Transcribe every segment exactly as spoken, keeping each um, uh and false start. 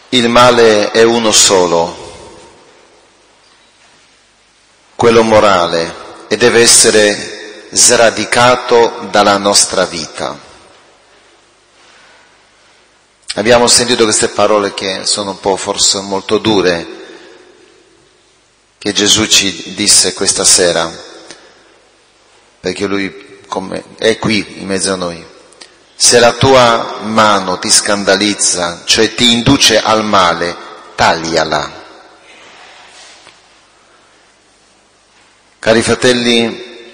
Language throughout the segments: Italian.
Il male è uno solo, quello morale, e deve essere sradicato dalla nostra vita. Abbiamo sentito queste parole che sono un po' forse molto dure, che Gesù ci disse questa sera, perché Lui come, è qui in mezzo a noi. Se la tua mano ti scandalizza, cioè ti induce al male, tagliala. Cari fratelli,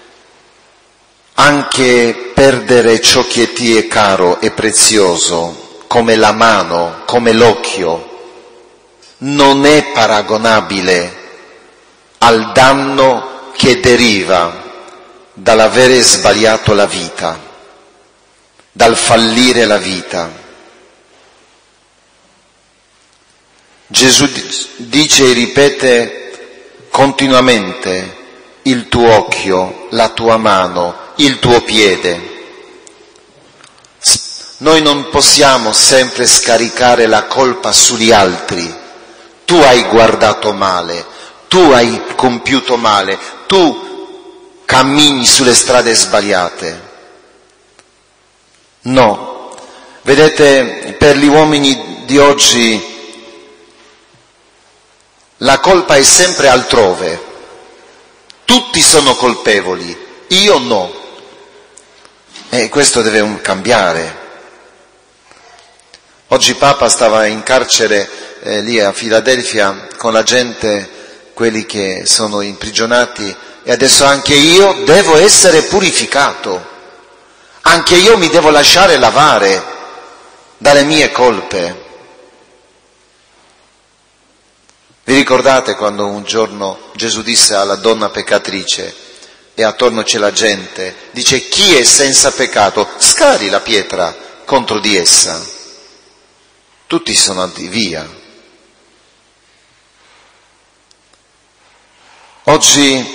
anche perdere ciò che ti è caro e prezioso, come la mano, come l'occhio, non è paragonabile al danno che deriva dall'avere sbagliato la vita, dal fallire la vita. Gesù dice e ripete continuamente: il tuo occhio, la tua mano, il tuo piede. Noi non possiamo sempre scaricare la colpa sugli altri. Tu hai guardato male, tu hai compiuto male, tu cammini sulle strade sbagliate. No, vedete, per gli uomini di oggi la colpa è sempre altrove. Tutti sono colpevoli, io no. E questo deve cambiare. Oggi Papa stava in carcere eh, lì a Filadelfia con la gente, quelli che sono imprigionati, e adesso anche io devo essere purificato. Anche io mi devo lasciare lavare dalle mie colpe. Vi ricordate quando un giorno Gesù disse alla donna peccatrice, e attorno c'è la gente, dice: chi è senza peccato scari la pietra contro di essa. Tutti sono andati via. Oggi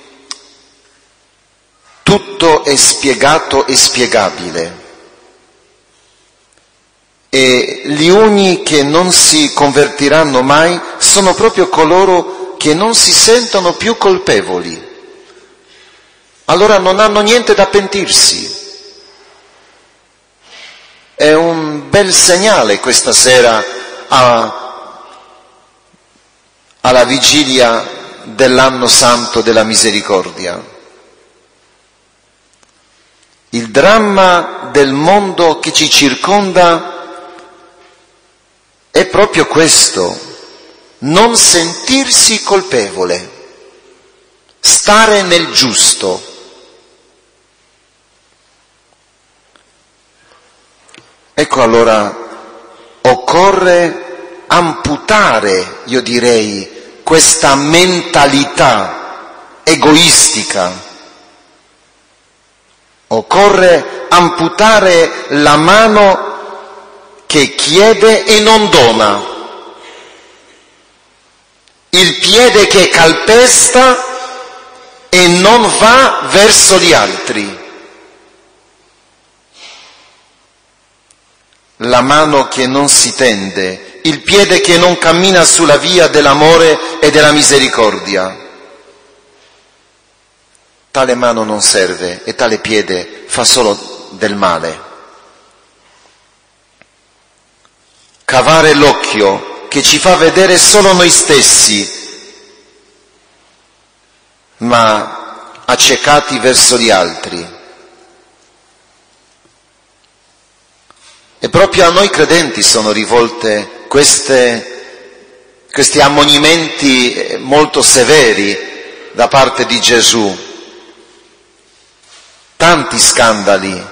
tutto è spiegato e spiegabile, e gli uni che non si convertiranno mai sono proprio coloro che non si sentono più colpevoli. Allora non hanno niente da pentirsi. È un bel segnale questa sera a, alla vigilia dell'anno santo della misericordia. Il dramma del mondo che ci circonda è proprio questo: non sentirsi colpevole, stare nel giusto. Ecco, allora occorre amputare, io direi, questa mentalità egoistica. Occorre amputare la mano che chiede e non dona, il piede che calpesta e non va verso gli altri, la mano che non si tende, il piede che non cammina sulla via dell'amore e della misericordia. Tale mano non serve e tale piede fa solo del male. Cavare l'occhio che ci fa vedere solo noi stessi, ma accecati verso gli altri. E proprio a noi credenti sono rivolte queste, questi ammonimenti molto severi da parte di Gesù. Tanti scandali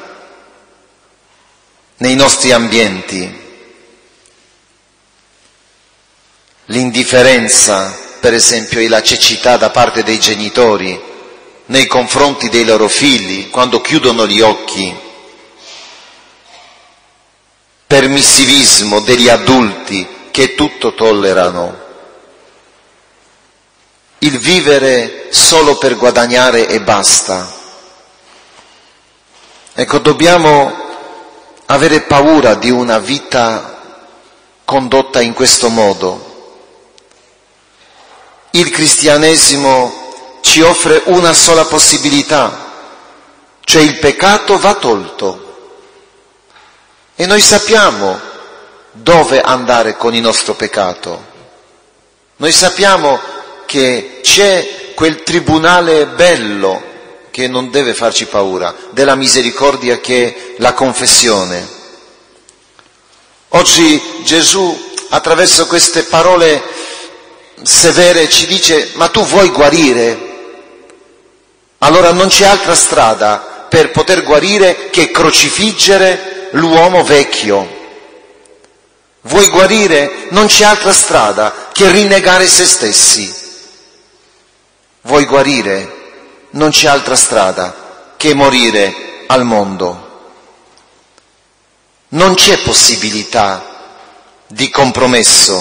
nei nostri ambienti, l'indifferenza, per esempio, e la cecità da parte dei genitori nei confronti dei loro figli quando chiudono gli occhi, permissivismo degli adulti che tutto tollerano, il vivere solo per guadagnare e basta. Ecco, dobbiamo avere paura di una vita condotta in questo modo. Il cristianesimo ci offre una sola possibilità, cioè il peccato va tolto. E noi sappiamo dove andare con il nostro peccato. Noi sappiamo che c'è quel tribunale bello che non deve farci paura, della misericordia, che è la confessione. Oggi Gesù, attraverso queste parole severe, ci dice: ma tu vuoi guarire? Allora non c'è altra strada per poter guarire che crocifiggere l'uomo vecchio. Vuoi guarire? Non c'è altra strada che rinnegare se stessi. Vuoi guarire? Non c'è altra strada che morire al mondo. Non c'è possibilità di compromesso,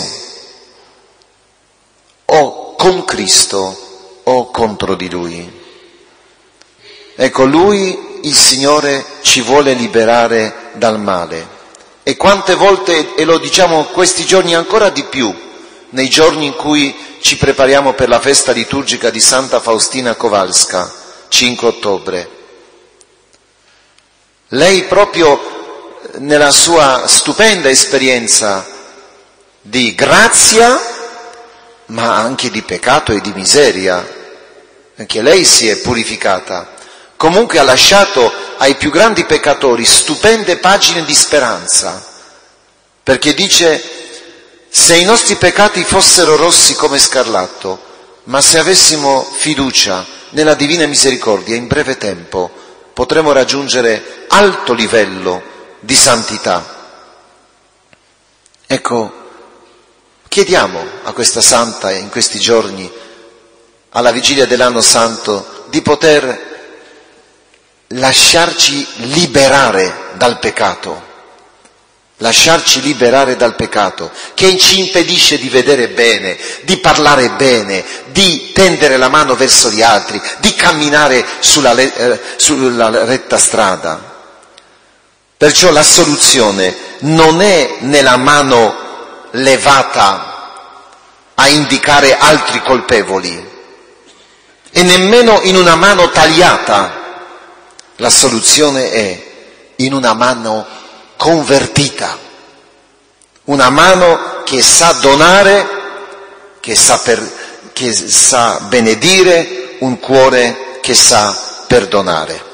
o con Cristo o contro di Lui. Ecco, Lui, il Signore, ci vuole liberare dal male. E quante volte, e lo diciamo questi giorni ancora di più, nei giorni in cui ci prepariamo per la festa liturgica di Santa Faustina Kowalska, cinque ottobre. Lei proprio nella sua stupenda esperienza di grazia, ma anche di peccato e di miseria, anche lei si è purificata, comunque ha lasciato ai più grandi peccatori stupende pagine di speranza, perché dice: se i nostri peccati fossero rossi come scarlatto, ma se avessimo fiducia nella divina misericordia, in breve tempo potremo raggiungere alto livello di santità. Ecco, chiediamo a questa santa in questi giorni, alla vigilia dell'anno santo, di poter lasciarci liberare dal peccato. Lasciarci liberare dal peccato, che ci impedisce di vedere bene, di parlare bene, di tendere la mano verso gli altri, di camminare sulla, eh, sulla retta strada. Perciò la soluzione non è nella mano levata a indicare altri colpevoli, e nemmeno in una mano tagliata. La soluzione è in una mano convertita, una mano che sa donare, che sa, per, che sa benedire, un cuore che sa perdonare.